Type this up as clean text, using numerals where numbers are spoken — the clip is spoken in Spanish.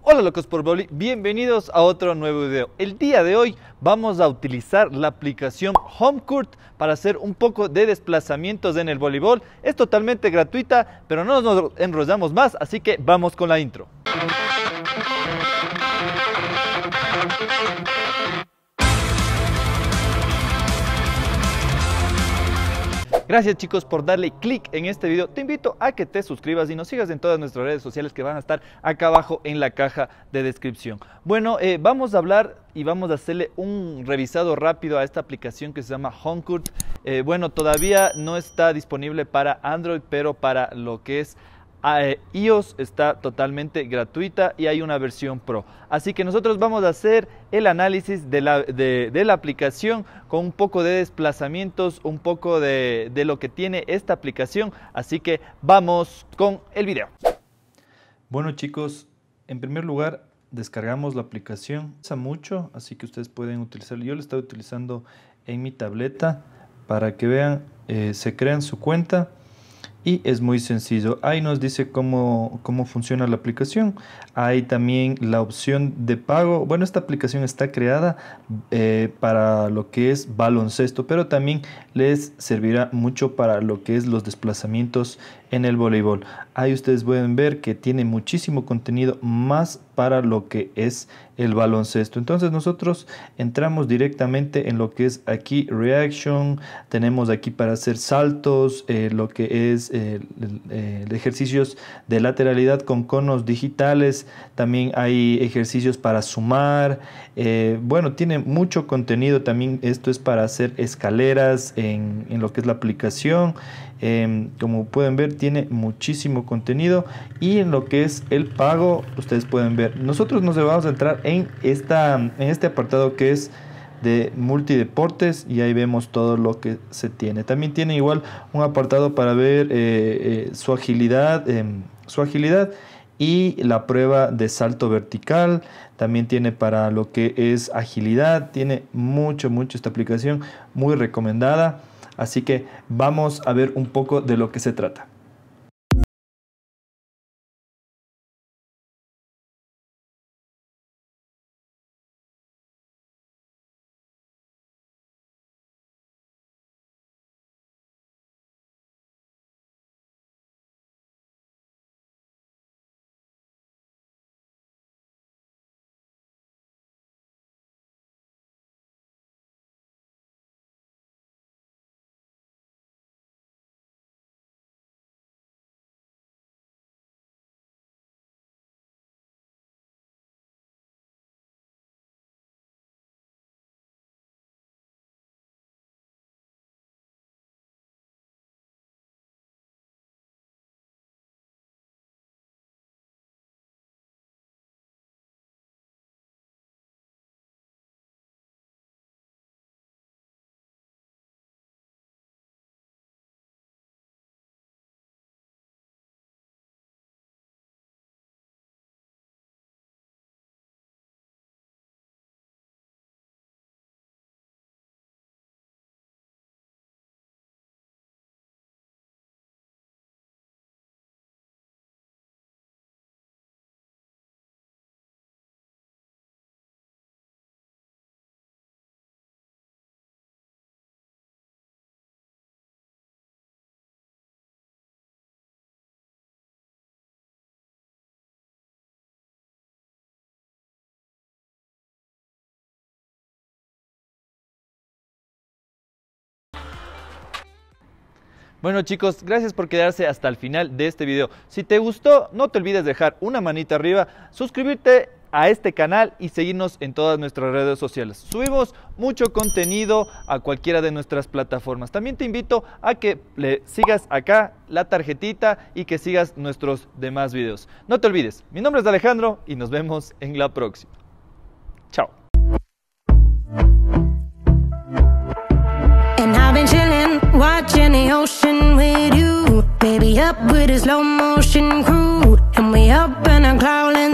Hola locos por Boli, bienvenidos a otro nuevo video. El día de hoy vamos a utilizar la aplicación HomeCourt para hacer un poco de desplazamientos en el voleibol. Es totalmente gratuita, pero no nos enrollamos más, así que vamos con la intro. Gracias chicos por darle clic en este video. Te invito a que te suscribas y nos sigas en todas nuestras redes sociales que van a estar acá abajo en la caja de descripción. Bueno, vamos a hablar y vamos a hacerle un revisado rápido a esta aplicación que se llama HomeCourt. Bueno, todavía no está disponible para Android, pero para lo que es iOS está totalmente gratuita y hay una versión Pro. Así que nosotros vamos a hacer el análisis de la aplicación con un poco de desplazamientos, un poco de lo que tiene esta aplicación. Así que vamos con el video. Bueno chicos, en primer lugar descargamos la aplicación. Pesa mucho, así que ustedes pueden utilizarlo. Yo lo estoy utilizando en mi tableta para que vean, se crean su cuenta. Y es muy sencillo. Ahí nos dice cómo funciona la aplicación. Hay también la opción de pago. Bueno, esta aplicación está creada para lo que es baloncesto, pero también les servirá mucho para lo que es los desplazamientos en el voleibol. Ahí ustedes pueden ver que tiene muchísimo contenido más para lo que es el baloncesto. Entonces nosotros entramos directamente en lo que es aquí Reaction. Tenemos aquí para hacer saltos, lo que es ejercicios de lateralidad con conos digitales. También hay ejercicios para sumar. Bueno, tiene mucho contenido. También esto es para hacer escaleras en lo que es la aplicación. Como pueden ver, tiene muchísimo contenido. Y en lo que es el pago, ustedes pueden ver, nosotros nos vamos a entrar en este apartado que es de multideportes, y ahí vemos todo lo que se tiene. También tiene igual un apartado para ver su agilidad y la prueba de salto vertical. También tiene para lo que es agilidad. Tiene mucho esta aplicación, muy recomendada. Así que vamos a ver un poco de lo que se trata. Bueno chicos, gracias por quedarse hasta el final de este video. Si te gustó, no te olvides dejar una manita arriba, suscribirte a este canal y seguirnos en todas nuestras redes sociales. Subimos mucho contenido a cualquiera de nuestras plataformas. También te invito a que le sigas acá la tarjetita y que sigas nuestros demás videos. No te olvides, mi nombre es Alejandro y nos vemos en la próxima. Chao. Watching the ocean with you, baby, up with a slow motion crew, and we up in a cloud.